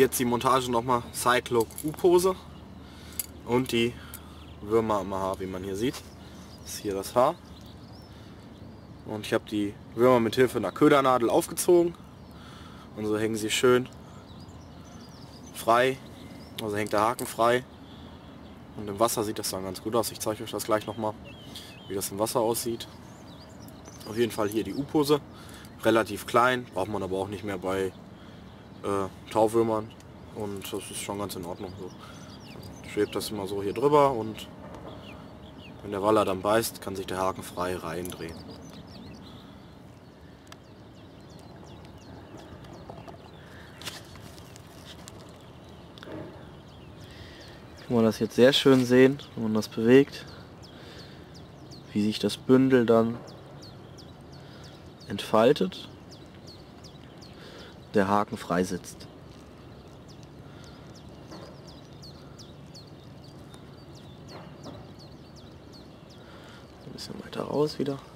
jetzt die Montage nochmal Cycloc U-Pose und die Würmer am Haar, wie man hier sieht. Das ist hier das Haar. Und ich habe die Würmer mit Hilfe einer Ködernadel aufgezogen. Und so hängen sie schön frei. Also hängt der Haken frei. Und im Wasser sieht das dann ganz gut aus. Ich zeige euch das gleich nochmal, wie das im Wasser aussieht. Auf jeden Fall hier die U-Pose. Relativ klein, braucht man aber auch nicht mehr bei Tauwürmern. Und das ist schon ganz in Ordnung so. Dann schwebt das immer so hier drüber und wenn der Waller dann beißt, kann sich der Haken frei reindrehen. Kann man das jetzt sehr schön sehen, wenn man das bewegt, wie sich das Bündel dann entfaltet, der Haken frei sitzt. Ein bisschen weiter raus wieder.